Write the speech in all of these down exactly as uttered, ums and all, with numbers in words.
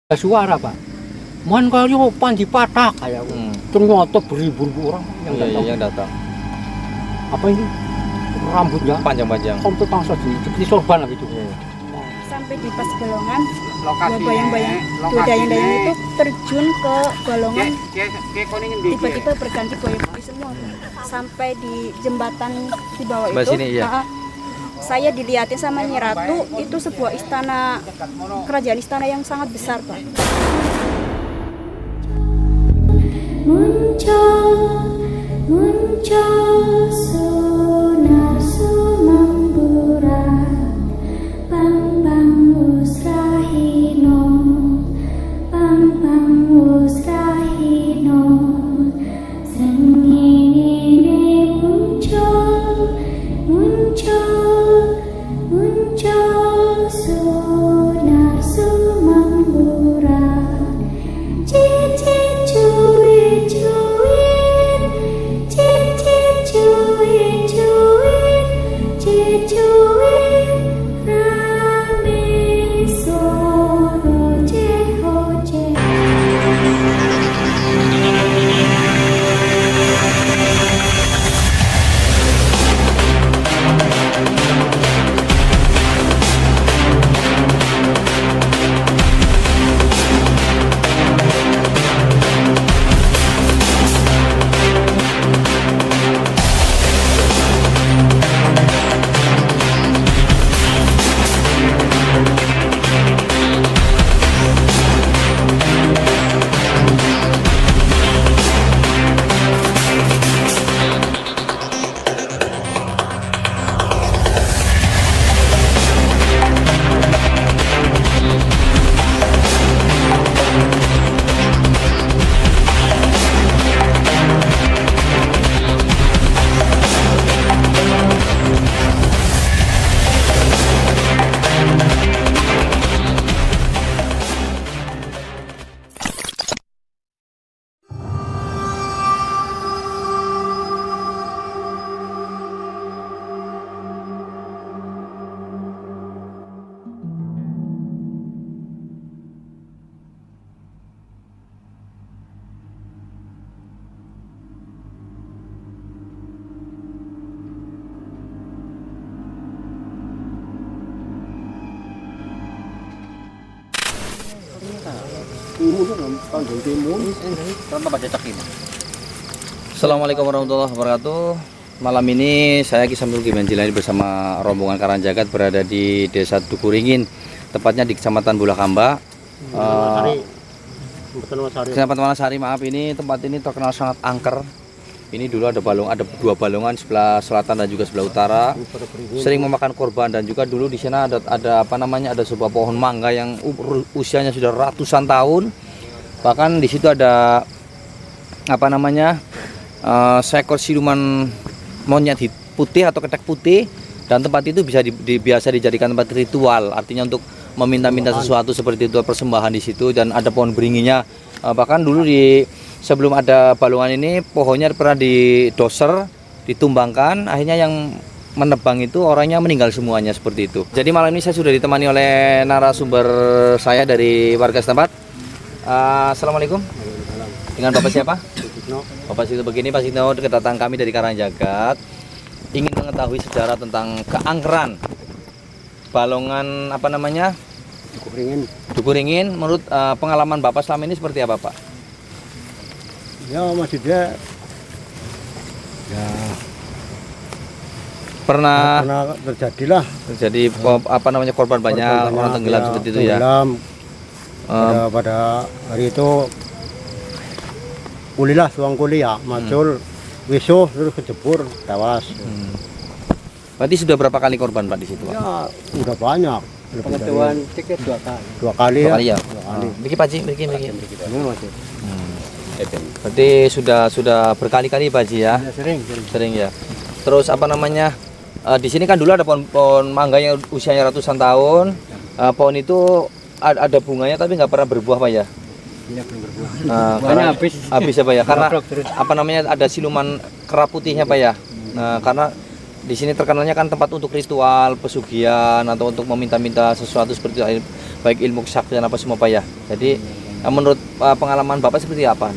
Suara Pak, man kali panji patah kayak hmm. ternyata beribu-ribu orang yang iya, datang. Iya, yang datang. Apa ini rambutnya panjang-panjang, sampai pangsa gini, seperti sorban gitu. Iya. Sampai di pas Balongan, bayang-bayang dua dayang-dayang itu terjun ke Balongan, tiba-tiba berganti buaya putih semua. Sampai di jembatan di bawah itu. Sini, iya. Saya dilihatin sama Nyi Ratu, itu sebuah istana, kerajaan istana yang sangat besar, Pak. Muncul, muncul sonar sumambura, bang bang usrahino, bang bang usrahino, seni ini muncul, muncul. Muncul sonar sumambura, cicit cuit cuit, cicit cuit cuit, cicit cuit, rame soro cehoce. Assalamualaikum warahmatullahi wabarakatuh. Malam ini saya Ki Samsul Ki Menjilani bersama rombongan Karangjagat berada di Desa Dukuringin, tepatnya di Kecamatan Bulakamba. Uh, Kecamatan Wanasari, maaf, ini tempat ini terkenal sangat angker. Ini dulu ada balong, ada dua balongan sebelah selatan dan juga sebelah utara. Sering memakan korban, dan juga dulu di sana ada, ada apa namanya ada sebuah pohon mangga yang usianya sudah ratusan tahun. Bahkan di situ ada apa namanya uh, seekor siluman monyet putih atau ketek putih, dan tempat itu bisa di, di, biasa dijadikan tempat ritual, artinya untuk meminta-minta sesuatu seperti itu, persembahan di situ. Dan ada pohon beringinya. Uh, bahkan dulu di sebelum ada balongan ini pohonnya pernah didoser, ditumbangkan, akhirnya yang menebang itu orangnya meninggal semuanya seperti itu. Jadi malam ini saya sudah ditemani oleh narasumber saya dari warga setempat. Uh, Assalamualaikum. Dengan Bapak siapa? Bapak Sito. Begini Pak Sito, kedatangan kami dari Karangjagat ingin mengetahui sejarah tentang keangkeran balongan apa namanya Dukuringin. Dukuringin. Menurut uh, pengalaman Bapak selama ini seperti apa, Pak? Ya maksudnya ya pernah pernah terjadilah terjadi ya. apa namanya korban banyak, korban banyak orang tenggelam ya, seperti itu tenggelam. Ya pada, um, pada hari itu kulilah suang kuliah macul hmm. wisuh terus kejebur tewas. hmm. Berarti sudah berapa kali korban Pak di situ, Pak? Ya udah banyak. Pengetahuan tiket dua kali dua kali dua ya, kali ya? Dua kali. Oh. Bikin Pak Ji, bikin bikin hmm. Berarti sudah sudah berkali-kali Pak Ji ya? Ya sering, sering sering ya. Terus apa namanya uh, di sini kan dulu ada pohon, pohon mangga yang usianya ratusan tahun. uh, pohon itu ada bunganya tapi nggak pernah berbuah Pak ya? Iya, belum berbuah. Nah, karena habis habis apa ya? Karena apa namanya ada siluman kera putihnya Pak ya? Nah, karena di sini terkenalnya kan tempat untuk ritual pesugihan atau untuk meminta-minta sesuatu seperti itu. baik ilmu kesaktian apa semua Pak ya. Jadi uh, menurut uh, pengalaman Bapak seperti apa?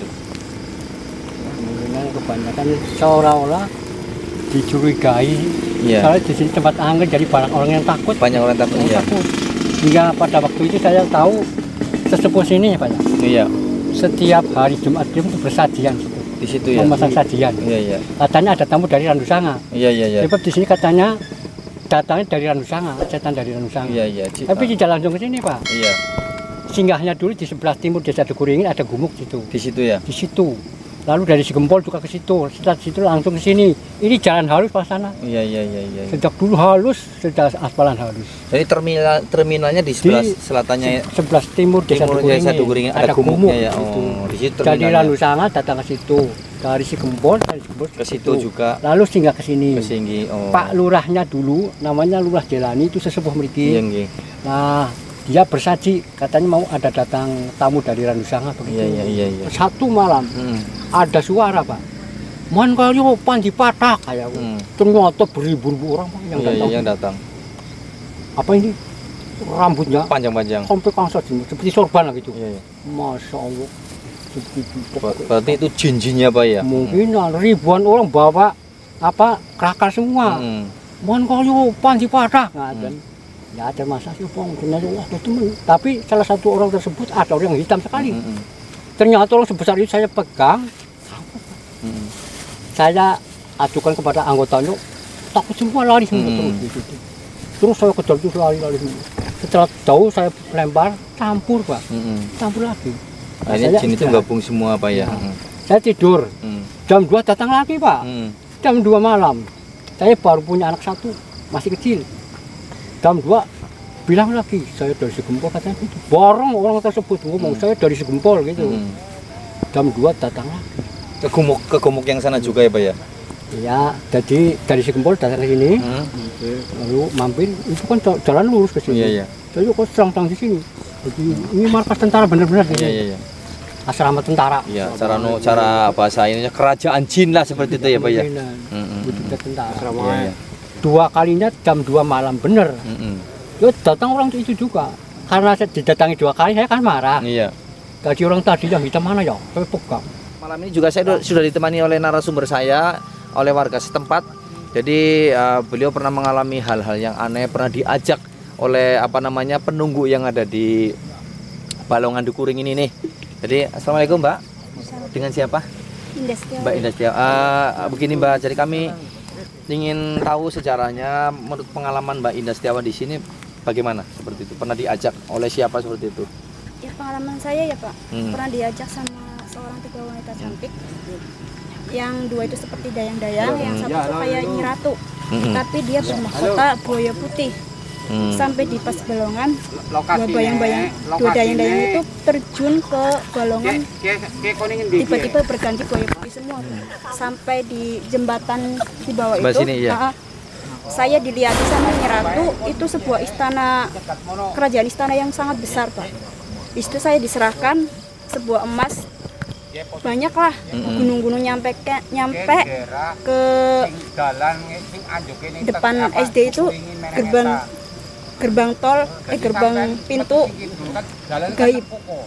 Mungkin kebanyakan seolah-olah dicurigai. Iya. Soalnya di sini tempat angker jadi banyak orang yang takut. Banyak orang takut. Yang Iya. takut. Hingga pada waktu itu saya tahu sesepuh sini ya Pak ya. Iya. Setiap hari Jumat itu bersajian situ. Di situ ya. Memasang sajian. Iya iya. Katanya ada tamu dari Randusanga. Iya iya iya. Sebab di sini katanya datangnya dari Randusanga, setan dari Randusanga. Iya iya. Tapi tidak langsung ke sini Pak. Iya. Singgahnya dulu di sebelah timur Desa Dukuringin ada gumuk situ. Di situ ya. Di situ. Lalu dari Sigempol juga ke situ. Setelah situ langsung ke sini. Ini jalan halus Pak sana. Iya iya iya iya. Sejak dulu halus, sudah aspalan halus. Jadi terminal terminalnya di sebelah Di selatannya Se- sebelah timur Desa timur Dukuringin. Desa Dukuringin ada gumuknya ya. Oh, di situ Dari terminalnya. Randusanga datang ke situ. Dari Sigempol, dari Sigempol Ke situ juga. Lalu singgah ke sini. Ke Singgi. Oh. Pak Lurahnya dulu namanya Lurah Jelani itu sesepuh mriki. Iya nggih. Nah, dia bersaji katanya mau ada datang tamu dari Randusanga begitu. Iya iya iya iya. Satu malam Hmm. ada suara Pak. Man kalian panji patah kayak Hmm. ternyata beribu-ribu orang Pak, yang Iya datang. iya yang datang. Apa ini rambutnya Panjang-panjang. sampai kangsa sini seperti sorban lah gitu. Iya iya. Masya Allah. Seperti itu. Ber- Berarti itu jin-jinnya Pak ya. Mungkin ribuan orang bawa apa kerakar semua. Hmm. Man kalian panji patah ngaten. Ya ada masa sih Bang, ternyata wah teman. Tapi salah satu orang tersebut ada orang yang hitam sekali. Hmm. Ternyata orang sebesar itu saya pegang, Hmm. saya ajukan kepada anggotanya, takut semua lari semua Hmm. terus gitu. Terus saya kejar terus lari-lari semua. Setelah jauh saya lempar, campur Pak, Hmm. campur lagi. Akhirnya Saya jin itu istirahat. gabung semua Pak ya. Nah. Hmm. Saya tidur, Hmm. jam dua datang lagi Pak, Hmm. jam dua malam. Saya baru punya anak satu, masih kecil. Jam dua bilang lagi, saya dari Sigempol katanya gitu. Bareng orang tersebut ngomong, saya dari Sigempol gitu. Hmm. Jam dua datang lagi. Ke gumuk ke gumuk yang sana juga ya Pak ya. Ya, jadi dari Sigempol datang ke sini, Hmm. lalu mampir, itu kan ja- jalan lurus ke sini. Iya iya. Jadi kok serang-serang di sini. Jadi ini markas tentara benar-benar di Iya sini. iya iya. Asrama tentara. Iya, cara no, cara bahasa ininya kerajaan jin lah seperti itu ya Pak ya. Pimpinan, Hmm. wujudnya tentara. Iya iya. Dua kalinya jam dua malam bener. Hmm. Ya datang orang itu juga. Karena saya didatangi dua kali, saya kan marah. Iya. Tadi orang tadi yang hitam mana ya? Saya pegang. Malam ini juga saya du- sudah ditemani oleh narasumber saya, oleh warga setempat. Jadi uh, beliau pernah mengalami hal-hal yang aneh, pernah diajak oleh apa namanya penunggu yang ada di Balongan Dukuring ini nih. Jadi assalamualaikum Mbak. Dengan siapa? Indah Setiawan. Mbak Indah Setiawan. Uh, begini Mbak, jadi kami ingin tahu sejarahnya menurut pengalaman Mbak Indah Setiawan di sini bagaimana seperti itu? Pernah diajak oleh siapa seperti itu? Ya pengalaman saya ya Pak, Hmm. pernah diajak sama seorang tiga wanita cantik. Yang dua itu seperti dayang-dayang, yang satu tuh kayak Nyi Ratu. Hmm. Tapi dia bermahkota buaya putih. Hmm. Sampai di pas balongan, dua bayang-bayang, dua dayang-dayang itu terjun ke balongan, tiba-tiba berganti buaya putih semua. Sampai di jembatan di bawah Sebelah itu, sini, iya. ah, ah, saya dilihat sama Nyi Ratu, itu sebuah istana, kerajaan istana yang sangat besar Pak. Di situ saya diserahkan sebuah emas, banyak lah, gunung-gunung nyampe ke, nyampe ke depan S D itu gerbang gerbang tol eh gerbang pintu gaib.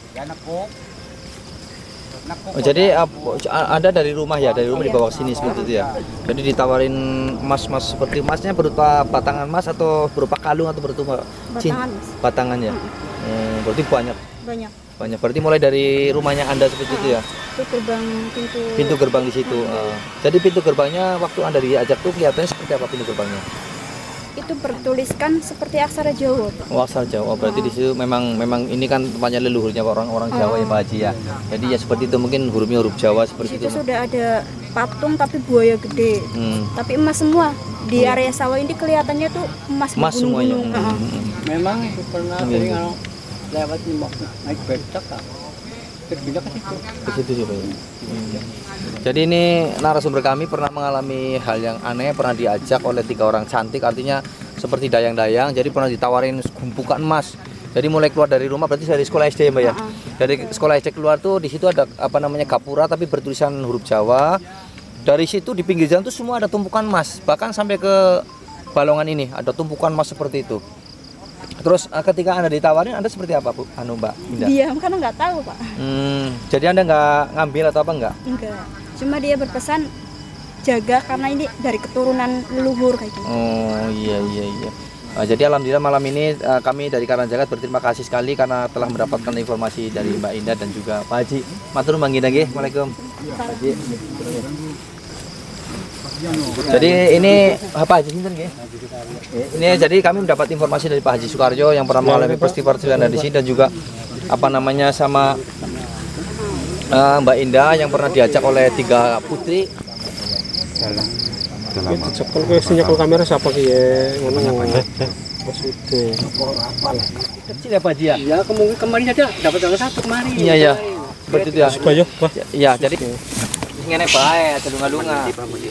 Oh, jadi ap- Anda dari rumah ya, dari rumah dibawa ke sini seperti itu ya. Jadi ditawarin emas-emas seperti emasnya berupa batangan emas atau berupa kalung atau berupa cin- Batangan, Mas. batangan ya. Hmm, berarti banyak, Banyak. banyak. Berarti mulai dari rumahnya Anda seperti itu ya. Itu gerbang pintu. Pintu gerbang di situ. Ah. Jadi pintu gerbangnya waktu Anda diajak tuh kelihatannya seperti apa pintu gerbangnya? Itu bertuliskan seperti aksara Jawa Pak. Oh, asal Jawa. Oh, berarti di situ memang memang ini kan tempatnya leluhurnya orang-orang Jawa ya Pak Haji ya. Jadi ya seperti itu mungkin hurufnya huruf Jawa Di seperti situ itu. sudah ada patung tapi buaya gede. Hmm. Tapi emas semua. Di area sawah ini kelihatannya tuh emas, Emas semuanya. bergunung-gunung. Hmm. Ah. Hmm. Memang pernah Iya, sering iya. kalau lewat ini waktu naik becak Kak. Terpindah ke situ. Ke situ sih Pak. Hmm. Jadi ini narasumber kami pernah mengalami hal yang aneh, pernah diajak oleh tiga orang cantik, artinya seperti dayang-dayang. Jadi pernah ditawarin gumpukan emas. Jadi mulai keluar dari rumah, berarti dari sekolah S D ya Mbak ya. Uh-uh. Dari sekolah S D keluar tuh di situ ada apa namanya gapura tapi bertulisan huruf Jawa. Dari situ di pinggir jalan tuh semua ada tumpukan emas, bahkan sampai ke Balongan ini ada tumpukan emas seperti itu. Terus uh, ketika Anda ditawarin, Anda seperti apa, Bu? Anu, Mbak Indah? Diam karena nggak tahu, Pak. Hmm, jadi Anda nggak ngambil atau apa enggak? Enggak. Cuma dia berpesan jaga karena ini dari keturunan leluhur kayak gitu. Oh iya iya iya. Uh, jadi alhamdulillah malam ini uh, kami dari Karanjagat berterima kasih sekali karena telah mendapatkan informasi dari Mbak Indah dan juga Pak Haji. Matur nuwun Mbak Indah nggih. Waalaikumsalam. Pak Haji. Jadi ini Pak Haji sinten nggih? Ini jadi kami mendapat informasi dari Pak Haji Sukarjo yang pernah mengalami peristiwa perjalanan di sini dan juga apa namanya sama uh, Mbak Indah yang pernah diajak oleh tiga putri. Itu cekel ke nyekol kamera siapa ki ya ngono maksudnya Kecil ya Pak Haji ya? Ya kemungkinan kemarin saja dapat yang satu kemarin. Iya ya. Seperti itu ya. supaya Pak. Iya, jadi ngene bae celunga-lunga.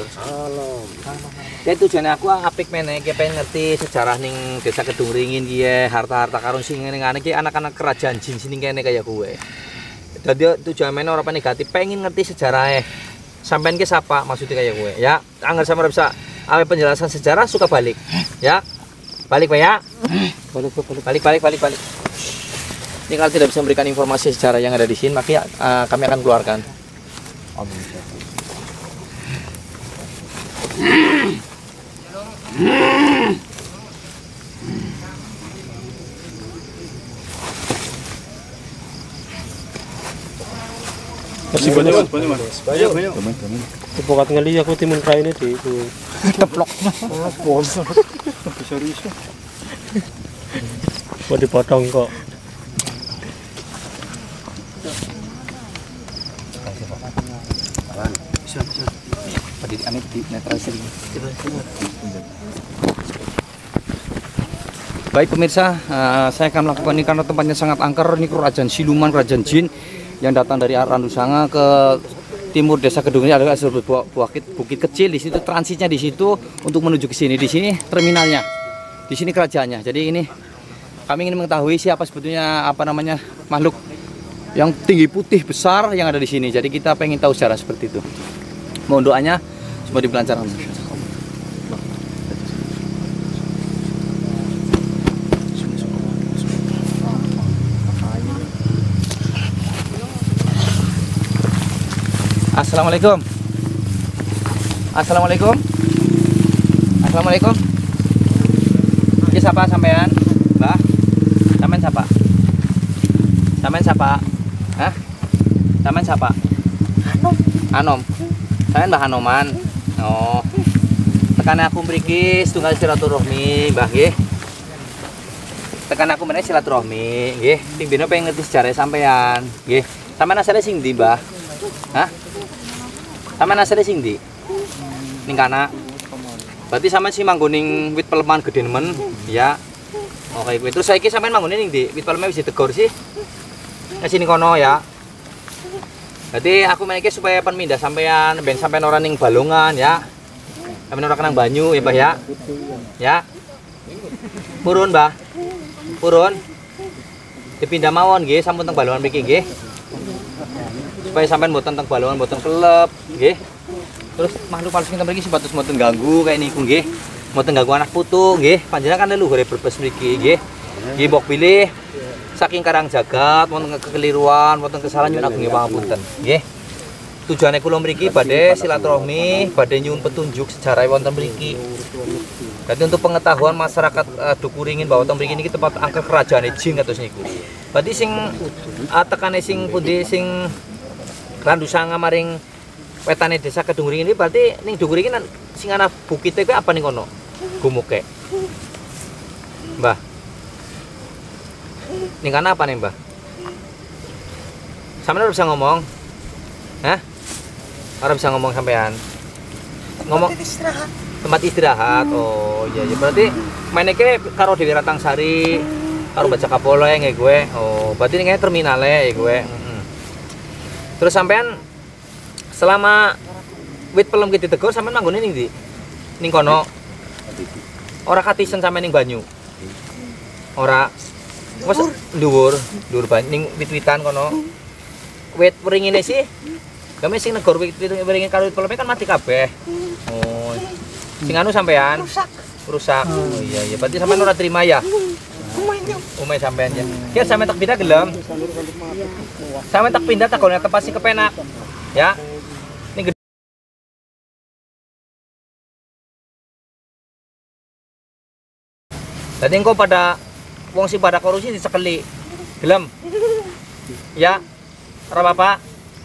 Ya tujuane aku apik meneh ki pengen ngerti sejarah ning Desa Kedung Ringin ki ya, harta-harta karun sing ngene-ngene ki anak-anak kerajaan jin sini kene kaya kowe. Dadi tujuan meneh ora negatif, pengen ngerti sejarah sampean ki sapa maksudnya kaya kowe ya. Angger sampean bisa awe penjelasan sejarah suka balik. Ya. Balik Pak ya. Balik balik balik balik balik. Ini kalau tidak bisa memberikan informasi sejarah yang ada di sini, maka uh, kami akan keluarkan. Masih banyak Mas, banyak Mas. Banyak banyak. Tepokat ngali aku timun kaine di itu. Teplok. Sponsor. Bisa-bisa. Mau dipotong kok. Bisa bisa. Pada di aneh di netralisir. Baik pemirsa, uh, saya akan melakukan ini karena tempatnya sangat angker. Ini kerajaan siluman, kerajaan jin yang datang dari arah Randusanga ke timur Desa Kedung ini adalah sebuah bukit, bukit kecil. Di situ transitnya di situ untuk menuju ke sini. Di sini terminalnya, di sini kerajaannya. Jadi ini kami ingin mengetahui siapa sebetulnya apa namanya makhluk yang tinggi putih besar yang ada di sini. Jadi kita pengen tahu sejarah seperti itu. Mohon doanya semua dilancarkan. Assalamualaikum. Assalamualaikum. Assalamualaikum. Ini siapa sampean? Mbah? Sampean siapa? Sampean siapa? Hah? Sampean siapa? Anom. Anom. Sampean Mbah Anoman. Oh. Tekan aku mriki setunggal silaturahmi, Mbah nggih. Tekan aku meneh silaturahmi, nggih. Ping beno pengen ngerti sejarah sampean, nggih. Sampean asale sing ndi, Mbah? Hah? Sampeyan asale sing ndi? Ning kana. Berarti sampeyan sing manggon ning wit peleman gedhe nemen, ya. Oke kuwi. Terus saiki sampeyan manggon ning ndi? Wit peleme wis ditegor sih. Nek sini kono ya. Berarti aku meniki supaya pen mindah sampeyan ben sampeyan ora ning Balongan ya. Sampeyan ora kenang banyu ya, Mbah ya. Ya. Purun, Mbah. Purun. Dipindah mawon nggih sampun teng Balongan mriki nggih. Supaya sampean mboten teng Balongan mboten kelep nggih. Terus makhluk palsu kita mriki sebatus mboten ganggu kayak niku nggih. Mboten ganggu anak putu nggih. Panjenengan kan leluhure berbes mriki nggih. Nggih mbok pilih saking Karangjagat wonten kekeliruan, wonten kesalahan nyuwun agung pangapunten nggih. Tujuane kula mriki badhe silaturahmi, badhe nyuwun petunjuk sejarah wonten mriki. Jadi untuk pengetahuan masyarakat uh, Dukuringin bahwa wonten mriki niki tempat angker kerajaan jin kados niku. Berarti sing uh, tekane sing pundi sing Randusanga maring wetane Desa Kedung Ringin ini berarti ning Dukuringin sing ana bukite kuwi apa ning kono? Gumuke. Mbah. Ning kana apa nih, Mbah? Sampeyan ora bisa ngomong. Hah? Ora bisa ngomong sampean. Ngomong tempat istirahat. Tempat istirahat. Oh, iya iya berarti meneke karo Dewi Ratangsari, karo Baca Kapoleng ya gue. Oh, berarti ning terminale ya gue. Terus sampean selama wit pelem ki ditegor sampean manggone ning ndi? Ning kono. Ora katisen sampean ning banyu. Ora. Wes dhuwur, dhuwur banyu ning wit-witan kono. Wit wringine sih. Kami sing negor wit wringin karo wit peleme kan mati kabeh. Oh. Sing anu sampean rusak. Rusak. Oh iya iya berarti sampean ora terima ya? Umay sampean ya. Kira sampean tak pindah gelem. Sampean tak pindah tak golek tempat sing kepenak. Ya. Ini gede. Jadi engko pada wong sing pada korupsi disekeli. Gelem. Ya. Ora apa-apa.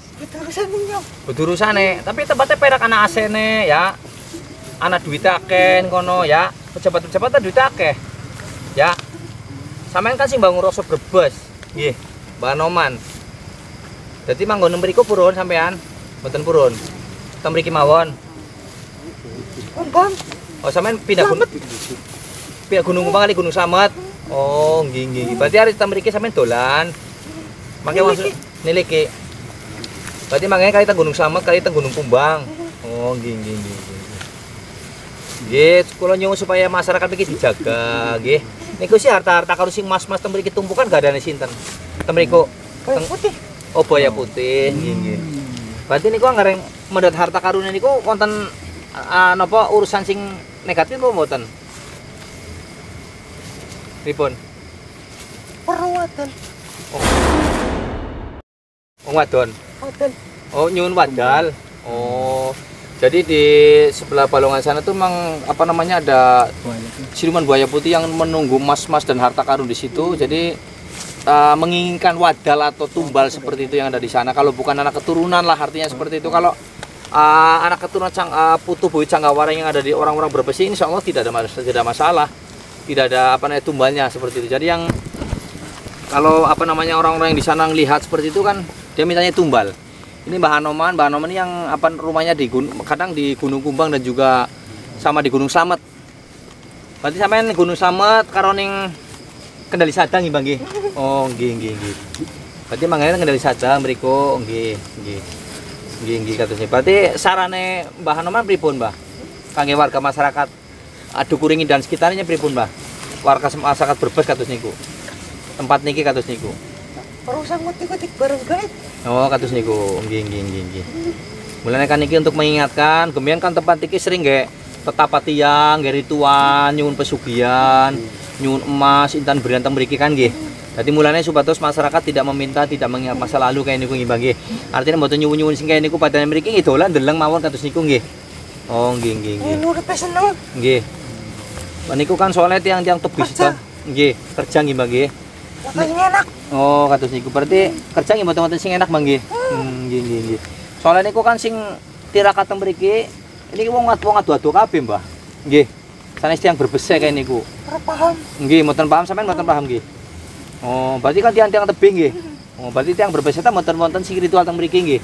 Urusan tapi tempatnya perak anak A C ne ya. Anak duit akeh kono ya. Pejabat-pejabat duit akeh. Ya. Sampeyan kan sing bangun rasa Brebes. Nggih, Mbak Noman. Dadi manggon mriku purun sampean? Mboten purun. Ten mriki mawon. Kumpang. Oh, sampean pindah gunung. Pindah Gunung Kumbang kali Gunung Slamet. Oh, nggih nggih. Berarti hari ten mriki sampean dolan. Mangke maksud niliki. Berarti mangke kali ten Gunung Slamet kali ten Gunung Kumbang. Oh, nggih nggih nggih. Nggih, kula nyuwun supaya masyarakat iki dijaga, nggih. Niku sih harta-harta karun sing mas-mas ten mriki tumpukan gak ada sinten. Ten mriku Boya putih. Oh, boya putih, nggih nggih. Berarti niku ngareng medhot harta karun niku wonten uh, napa urusan sing negatif apa mboten? Pripun? Perwadon. Oh. Oh, wadon. Wadon. Oh, nyuwun wadal. Oh. Jadi di sebelah Balongan sana tuh memang apa namanya ada siluman buaya putih yang menunggu mas-mas dan harta karun di situ. Jadi uh, menginginkan wadal atau tumbal seperti itu yang ada di sana. Kalau bukan anak keturunan lah artinya seperti itu. Kalau uh, anak keturunan cang, uh, putu bui Canggawareng yang ada di orang-orang Brebes ini, insya Allah tidak ada masalah, tidak ada masalah. Tidak ada apa namanya tumbalnya seperti itu. Jadi yang kalau apa namanya orang-orang yang di sana melihat seperti itu kan dia mintanya tumbal. Ini Mbah Anoman, Mbah Anoman yang apa rumahnya di gunung, kadang di Gunung Kumbang dan juga sama di Gunung Slamet. Berarti sampean Gunung Slamet karo ning Kendali Sadang nggih, Bang nggih. Oh, nggih nggih nggih. Berarti mangane Kendali Sadang mriku nggih nggih. Nggih nggih katosnya. Berarti sarane Mbah Anoman pripun, Mbah? Kangge warga masyarakat Dukuringin dan sekitarnya pripun, Mbah? Warga masyarakat Brebes kados niku. Tempat niki kados niku. Perusahaan ngotik-ngotik bareng gaib. Oh, kados niku. Nggih, nggih, nggih, nggih. Mulane kan iki untuk mengingatkan, kemudian kan tempat iki sering nggih tetapa tiang, nggih rituan, nyuwun pesugihan, nyuwun emas, intan berian teng mriki kan nggih. Dadi mulane supados masyarakat tidak meminta, tidak mengingat masa lalu kayak niku nggih, nggih. Artinya mboten nyuwun-nyuwun sing kaya niku padane mriki nggih dolan deleng mawon kados niku nggih. Oh, nggih, nggih, nggih. Ini udah seneng. Nggih. Niku kan soalnya tiang-tiang tebis ta. Nggih, kerja nggih, Mbak nggih. Makanya enak. Oh, kados niku. Berarti kerja nggih mboten-mboten sing enak, Bang nggih. Hmm, nggih nggih nggih. Soalnya niku kan sing tirakat teng mriki, niki wong wong adu-adu kabeh, Mbah. Nggih. Sanes tiyang berbese kaya niku. Ora paham. Nggih, mboten paham sampean mboten paham nggih. Oh, berarti kan tiang-tiang tebing nggih. Oh, berarti tiang berbese ta mboten wonten sing ritual teng mriki nggih.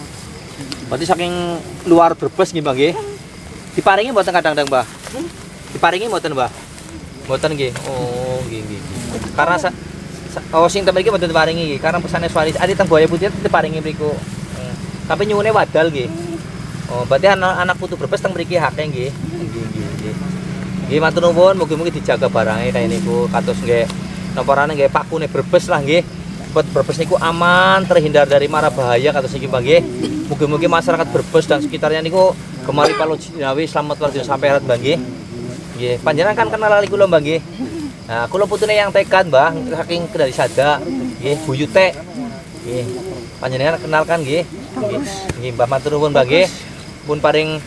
Berarti saking luar Brebes nggih, Bang nggih. Diparingi mboten kadang-kadang, Mbah? Diparingi mboten, Mbah? Mboten nggih. Oh, nggih nggih. Karena sa oh sing tembe iki mboten diparingi iki karena pesane Suwaris adi teng Buaya Putih diparingi mriku. Hmm. Tapi nyuwune wadal nggih. Oh, berarti anak, anak putu Brebes teng mriki hake nggih. Nggih nggih nggih. Nggih matur nuwun mugi-mugi dijaga barangnya kaya niku kados nggih napa rene nggih pakune Brebes lah nggih. Buat Brebes niku aman terhindar dari mara bahaya kados niki Bang nggih. Mugi-mugi masyarakat Brebes dan sekitarnya niku gemari palo jinawi slamet warga sampai arat Bang nggih. Nggih, panjenengan kan kenal kali kula Bang nggih. Nah, kula putune yang tekad, Mbah, saking Kendali Sada, nggih, buyute. Nggih. Panjenengan kenalkan nggih. Nggih. Nggih, Mbah matur nuwun, Mbah nggih. Pun paring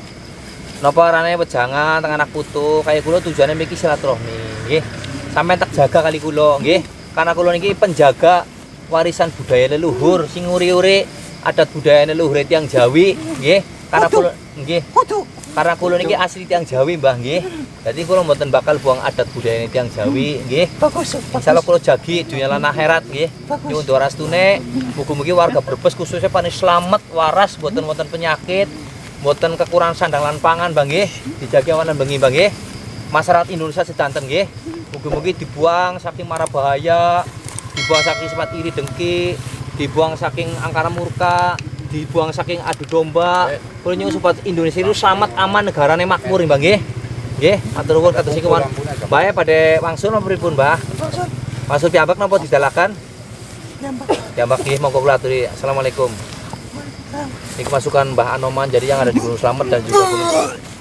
napa arane wejangan teng anak putu, kaya kula tujuane mriki silaturahmi, nggih. Sampeyan tak jaga kali kula, nggih. Karena kula niki penjaga warisan budaya leluhur sing uri-uri adat budaya leluhur tiyang Jawi, nggih. Karena kula nggih. Karena kula niki asli tiyang Jawi, Mbah nggih. Jadi kula mboten bakal buang adat budaya tiyang Jawi nggih. Bagus. Insyaallah kula jagi dunya lan akhirat nggih. Nyuwun doa rastune mugi-mugi warga Brebes khususnya paling slamet, waras, mboten wonten penyakit, mboten kekurangan sandang lan pangan, Bang nggih. Dijagi awan bengi, Bang nggih. Masyarakat Indonesia sedanten nggih. Mugi-mugi dibuang saking mara bahaya, dibuang saking sifat iri dengki, dibuang saking angkara murka, dibuang saking adu domba. Kula nyuwun supaya Indonesia itu selamat, aman, negarane makmur, Mbah nggih. Nggih, matur nuwun kados niku. Bae pada wangsul napa pripun, Mbah? Wangsul piyambak napa didalakan? Piyambak. Piyambak nggih, monggo kula aturi. Assalamualaikum. Ini kemasukan Mbah Anoman jadi yang ada di Gunung Slamet dan juga Gunung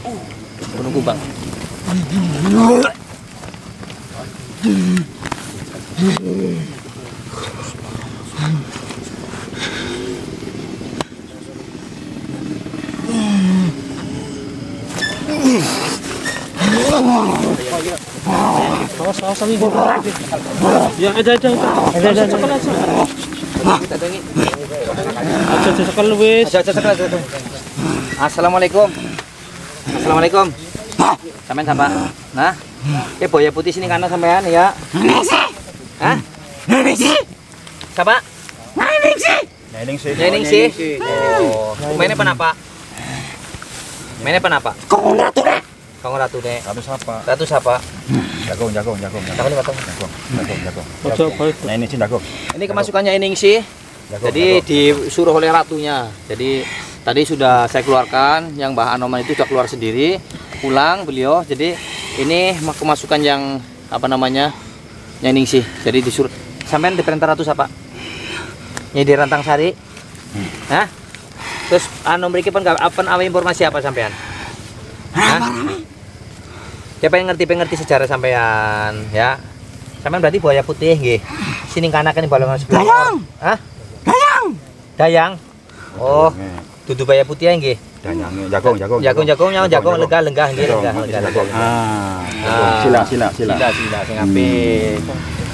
Gunung Kumbang. Awas, awas lagi. Ya, ada, ada, ada, ada, ada. Aja, aja sekal wis. Aja, aja, aja, aja. Assalamualaikum. Assalamualaikum. Sampean siapa? Nah, ke boya putih sini kanan sampean ya. Hah? Siapa? Nening sih. Nening sih. Oh, mainnya apa? Mainnya apa? Kong ratu deh. Kang Ratu nek. Ratu siapa? Ratu siapa? Jagong, jagong, jagong. Takon patong. Jagong, jagong, jagong. Ojo baik. Nah ini sih jagong. Ini kemasukannya Ening sih. Jadi disuruh oleh ratunya. Jadi tadi sudah saya keluarkan, yang Mbah Anoman itu sudah keluar sendiri, pulang beliau. Jadi ini kemasukan yang apa namanya? Ening sih. Jadi disuruh sampean di perintah ratu siapa? Nyai di Rantang Sari. Hmm. Hah? Terus anu mriki pun apa awe informasi apa sampean? Hah? Ya pengen ngerti pengen ngerti sejarah sampean ya. Sampean berarti buaya putih nggih. Sini kanakan balongan sebelah. Dayang. Hah? Dayang. Dayang. Oh, dudu buaya putih ya nggih. Dayang, jagong, jagong. Jagung jagung nyawa jagung lenggah lenggah nggih lenggah lenggah lenggah. Ah, Ah. sila, sila, sila. Sila sila sing apik.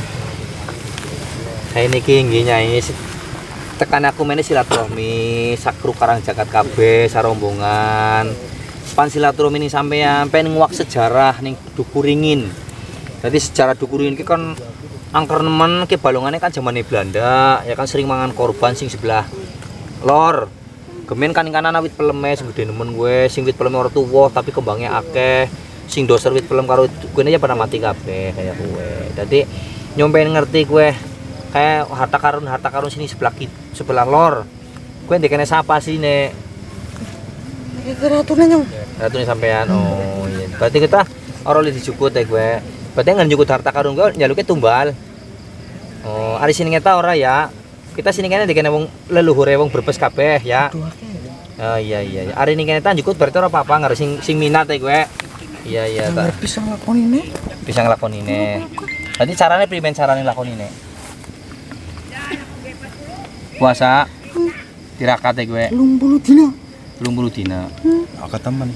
Saya niki nggih Nyai tekan aku meneh silaturahmi sakru karang jagat kabeh sarombongan. Pan silaturahmi ning sampean pengen nguak sejarah ning Dukuringin. Jadi sejarah Dukuringin ki kan angker nemen ki balongane kan zamane Belanda, ya kan sering mangan korban sing sebelah lor. Gemen kan ing kanan wit peleme sing gede nemen gue, sing wit peleme ora tuwa tapi kembangnya akeh. Sing doser wit pelem karo kuwi ya pada mati kabeh kaya kowe. Dadi nyompen ngerti kowe kayak harta karun harta karun sini sebelah sebelah lor. Kowe ndekene sapa sih nek Iki ratune nyong. Ratune sampean. Oh iya. Berarti kita ora li dijukut ya gue. Berarti ngan jukut harta karun gue njaluke tumbal. Oh, ari sini ngeta ora ya. Kita sini kene dikene wong leluhure wong Brebes kabeh ya. Oh iya iya. Ari ini kene ta jukut berarti ora apa-apa ngar sing sing minat ya gue. Iya iya ta. Bisa nglakonine. Bisa nglakonine. Berarti carane primen carane lakonine? Puasa tirakat ya gue. Telung puluh dina. Telung puluh dina. Aku temen.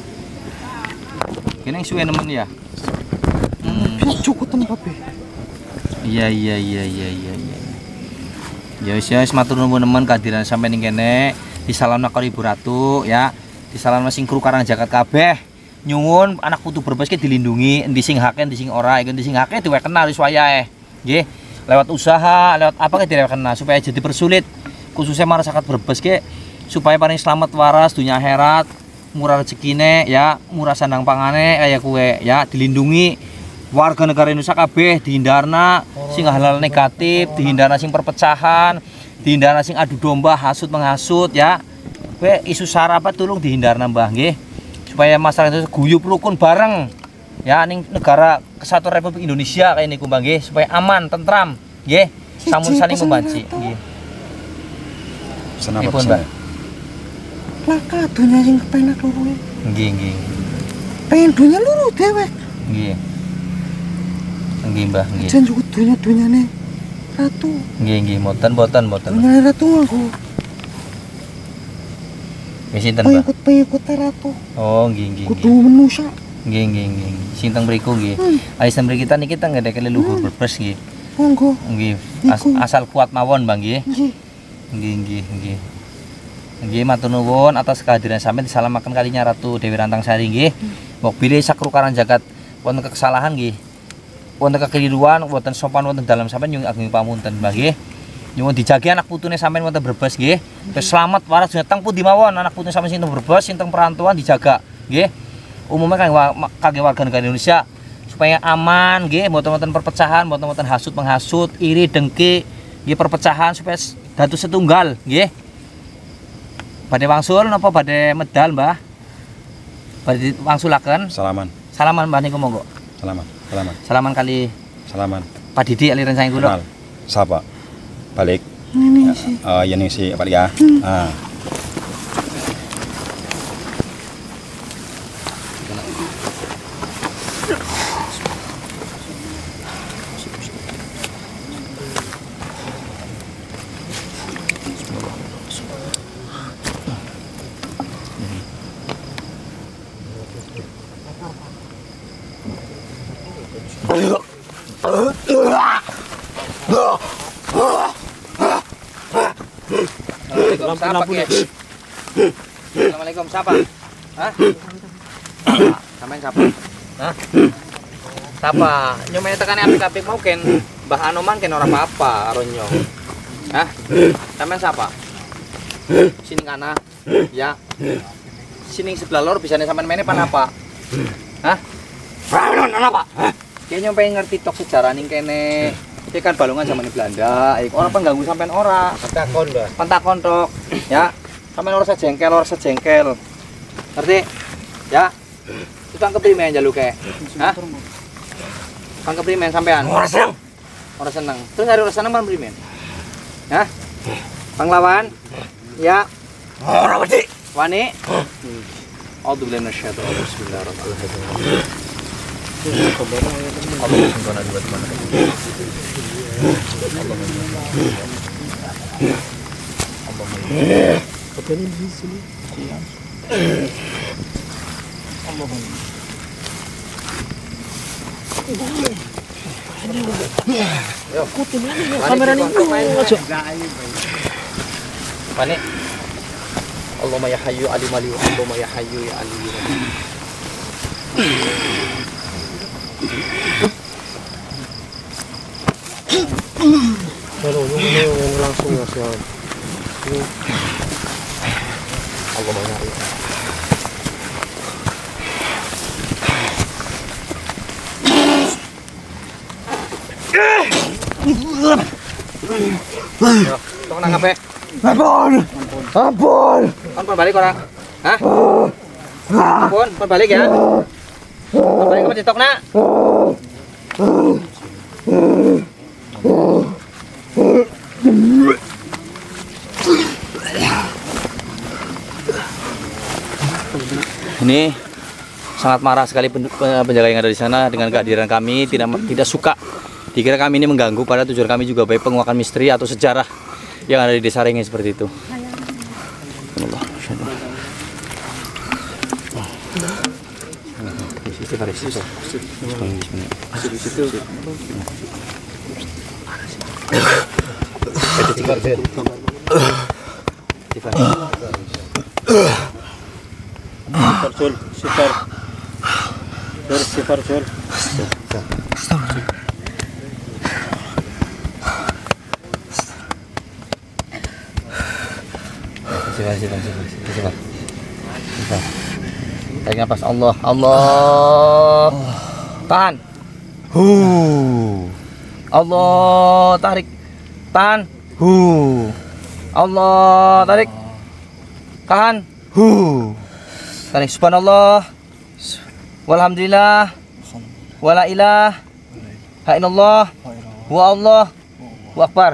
Kene suwe nemen ya. Hmm. Cukutan kabeh. Iya iya iya iya iya iya. Ya wis ya wis matur nuwun nemen kehadiran sampeyan ning kene. Disalamna karo Ibu Ratu ya. Disalamna sing kru karang jagat kabeh. Nyuwun anak putu Brebes ki dilindungi, endi sing hake endi sing ora, endi sing hake diwekena wis wayahe. Nggih. Lewat usaha, lewat apa ki diwekena supaya jadi persulit khususnya masyarakat Brebes ki supaya paling selamat waras dunia akhirat, murah rezekine ya, murah sandang pangane kaya kue ya, dilindungi warga negara Indonesia kabeh dihindarna sing hal-hal negatif, dihindarna sing perpecahan, dihindarna sing adu domba, hasut menghasut ya. Kue isu sara apa tulung dihindarna Mbah nggih. Supaya masyarakat Indonesia guyub rukun bareng ya ning negara kesatuan Republik Indonesia kayak niku Mbah nggih, supaya aman, tentram nggih, samun saling membanci nggih. Senapa Ipun, Mbak? Laka dunya sing kepenak loro. Nggih nggih. Pengen dunya loro dewek. Nggih. Nggih, Mbah, nggih. Jan cukup dunya-dunyane ratu. Nggih, nggih, mboten, mboten, mboten. Dunyane ratu aku. Wis sinten, Mbah? Pengikut-pengikut ratu. Oh, nggih, nggih, Kudu nggih. manusia. Nggih, nggih, nggih. Sinten mriku nggih. Ais mriki kita niki kita nggedeke leluhur Brebes nggih. Monggo. Nggih. As- asal kuat mawon, Mbah nggih. Nggih. Nggih, nggih, nggih. Nggih, matur nuwun atas kehadiran sampeyan disalamaken kalinya Ratu Dewi Rantang Sari nggih. Mbok bilih sakru karang jagat wonten kesalahan nggih. Wonten kekeliruan, wonten sopan wonten dalam sampeyan nyuwun ageng pamunten, Mbah nggih. Nyuwun dijagi anak putune sampeyan wonten Brebes nggih. Terus selamat waras datang pundi mawon anak putune sampeyan sing teng Brebes, sing teng perantauan dijaga nggih. Umumnya kan kangge warga negara Indonesia supaya aman nggih, mboten-mboten perpecahan, mboten-mboten hasut menghasut, iri dengki, nggih perpecahan supaya dados setunggal nggih. Badhe wangsul napa badhe medal, Mbah? Badhe wangsulaken. Salaman. Salaman Mbah niku monggo. Salaman. Salaman. Salaman kali Salaman. Pak Didi aliran saking kula. Kenal. Sapa? Balik. Ini sih. Eh, yang si apa ya? Ah. Assalamualaikum, siapa Lampu-lampu ke? Assalamualaikum, siapa? Hah? Sampean siapa? Hah? Siapa? Nyomenya tekan apik-apik mau ken Mbah Anoman ken ora apa-apa aronyo. Hah? Sampean siapa? Sini kana. Ya. Sini sebelah lor bisane sampean mene pan apa? Hah? Ranon apa? Kayaknya pengen ngerti tok sejarah ning kene. Iki kan balongan zaman Belanda. Iku ora pengganggu sampean ora. Pentakon, Mbah. Pentakon tok. Ya. Sampean ora sejengkel, ora sejengkel. Ngerti? Ya. Tukang keprimen jaluke. Hah? Tukang keprimen sampean. Ora seneng. Ora seneng. Terus hari ora seneng pan primen? Hah? Panglawan? Ya. Ora wedi. Wani? A'udzu billahi minasyaitonir rajim. Bismillahirrahmanirrahim. Kamera ini aja. Wani? Allahumma ya hayyu alim alim Allahumma ya hayyu ya alim. Kalau ini langsung ya siap. Allahumma ya hayyu. Yo, tong nang ape? Ampun. Ampun. Kon pun balik orang. Hah? Pun, pun balik ya. Pun balik ke TikTok nak. Ini sangat marah sekali penjaga yang ada di sana dengan kehadiran kami, tidak tidak suka. Dikira kami ini mengganggu, pada tujuan kami juga baik penguakan misteri atau sejarah yang ada di desa Ringin seperti itu. Allah. Sifar Jul, sifar. Dari sifar Jul. Sifar, sifar, sifar, sifar. Sifar. Tarik nafas. Allah, Allah. Tahan. Hu. Allah, tarik. Tahan. Hu. Allah, tarik. Tahan. Hu. Tarik. Subhanallah. Walhamdulillah. Wala ilaha illallah. Wa Allah. Wa akbar.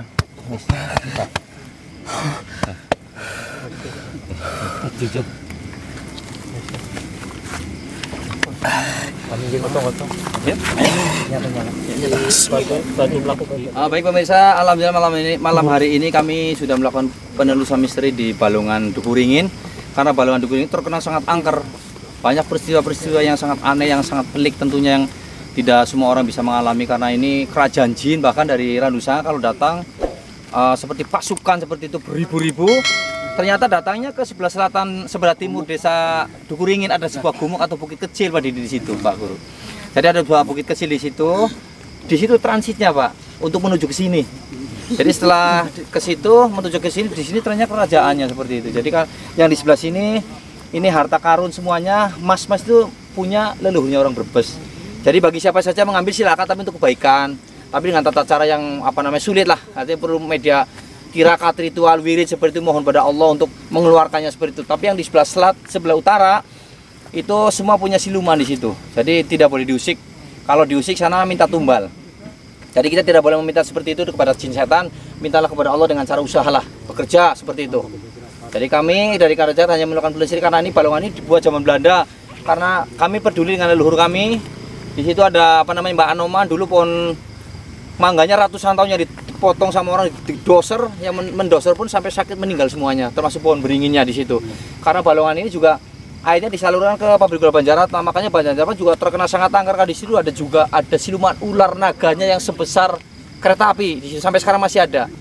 Ah, baik pemirsa, alhamdulillah malam ini malam hari ini kami sudah melakukan penelusuran misteri di Balongan Dukuringin. Karena Balongan Dukuringin terkenal sangat angker. Banyak peristiwa-peristiwa yang sangat aneh, yang sangat pelik tentunya, yang tidak semua orang bisa mengalami karena ini kerajaan jin. Bahkan dari Randusa kalau datang uh, seperti pasukan seperti itu beribu-ribu. Ternyata datangnya ke sebelah selatan, sebelah timur desa Dukuringin ada sebuah gumuk atau bukit kecil Pak di, di situ, Pak Guru. Jadi ada dua bukit kecil di situ. Di situ transitnya, Pak, untuk menuju ke sini. Jadi setelah ke situ menuju ke sini, di sini ternyata kerajaannya seperti itu. Jadi yang di sebelah sini ini harta karun semuanya, mas-mas itu punya leluhurnya orang Brebes. Jadi bagi siapa saja mengambil silakan, tapi untuk kebaikan. Tapi dengan tata cara yang apa namanya sulit lah. Artinya perlu media tirakat, ritual, wirid seperti itu, mohon pada Allah untuk mengeluarkannya seperti itu. Tapi yang di sebelah selat, sebelah utara itu semua punya siluman di situ. Jadi tidak boleh diusik. Kalau diusik sana minta tumbal. Jadi kita tidak boleh meminta seperti itu kepada jin setan. Mintalah kepada Allah dengan cara usahalah, bekerja seperti itu. Jadi kami dari Karajat hanya melakukan penelusuran karena ini Balongan ini dibuat zaman Belanda. Karena kami peduli dengan leluhur kami. Di situ ada apa namanya Mbak Anoman dulu pohon mangganya ratusan tahunnya dipotong sama orang, didoser, yang mendoser pun sampai sakit meninggal semuanya, termasuk pohon beringinnya di situ. Karena Balongan ini juga airnya disalurkan ke pabrik gula Banjarat, nah, makanya Banjarat juga terkenal sangat angker. Di situ ada juga ada siluman ular naganya yang sebesar kereta api, di situ sampai sekarang masih ada.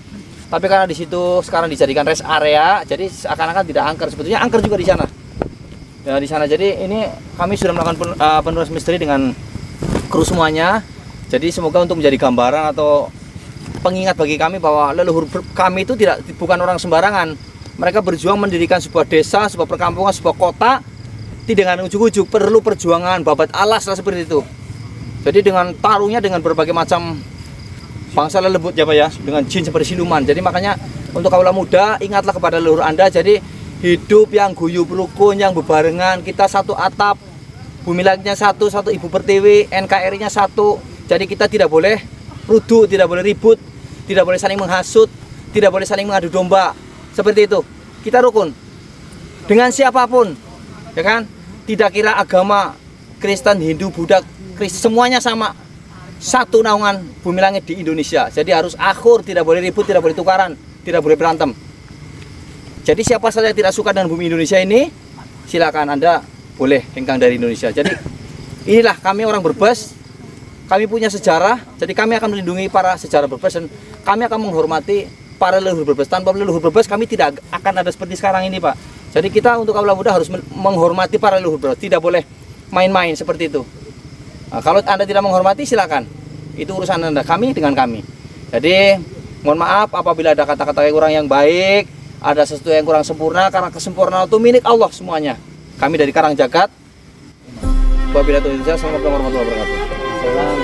Tapi karena di situ sekarang dijadikan rest area, jadi seakan-akan tidak angker. Sebetulnya angker juga di sana. Ya, di sana. Jadi ini kami sudah melakukan pen, uh, penulis misteri dengan kru semuanya. Jadi semoga untuk menjadi gambaran atau pengingat bagi kami bahwa leluhur kami itu tidak bukan orang sembarangan. Mereka berjuang mendirikan sebuah desa, sebuah perkampungan, sebuah kota. Tidak dengan ujuk-ujuk, perlu perjuangan babat alas lah seperti itu. Jadi dengan taruhnya dengan berbagai macam bangsa lelebut ya Pak ya, dengan jin seperti siluman. Jadi makanya untuk kaula muda, ingatlah kepada leluhur Anda. Jadi hidup yang guyub rukun, yang bebarengan, kita satu atap, bumi langitnya satu, satu ibu pertiwi, N K R I-nya satu. Jadi kita tidak boleh rudu, tidak boleh ribut, tidak boleh saling menghasut, tidak boleh saling mengadu domba. Seperti itu. Kita rukun dengan siapapun, ya kan? Tidak kira agama Kristen, Hindu, Buddha, Kristen, semuanya sama. Satu naungan bumi langit di Indonesia. Jadi harus akur, tidak boleh ribut, tidak boleh tukaran, tidak boleh berantem. Jadi siapa saja yang tidak suka dengan bumi Indonesia ini, silakan Anda boleh hengkang dari Indonesia. Jadi inilah kami orang Brebes, kami punya sejarah, jadi kami akan melindungi para sejarah Brebes dan kami akan menghormati para leluhur Brebes. Tanpa leluhur Brebes kami tidak akan ada seperti sekarang ini Pak. Jadi kita untuk kaula muda harus menghormati para leluhur Brebes, tidak boleh main-main seperti itu. Nah, kalau Anda tidak menghormati silakan, itu urusan Anda, kami dengan kami. Jadi mohon maaf apabila ada kata-kata yang kurang yang baik, ada sesuatu yang kurang sempurna, karena kesempurnaan itu milik Allah semuanya. Kami dari Karang Jagat. Wabillahi taufiq, assalamualaikum warahmatullahi wabarakatuh. Salam.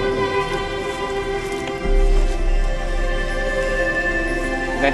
Oke.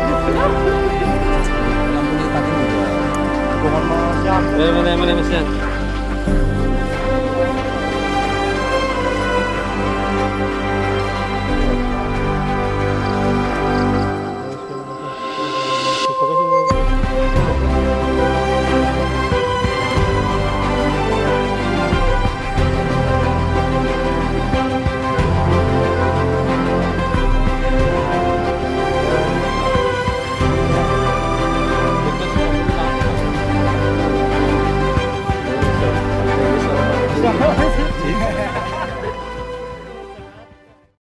Mana mana mana Mas Yan?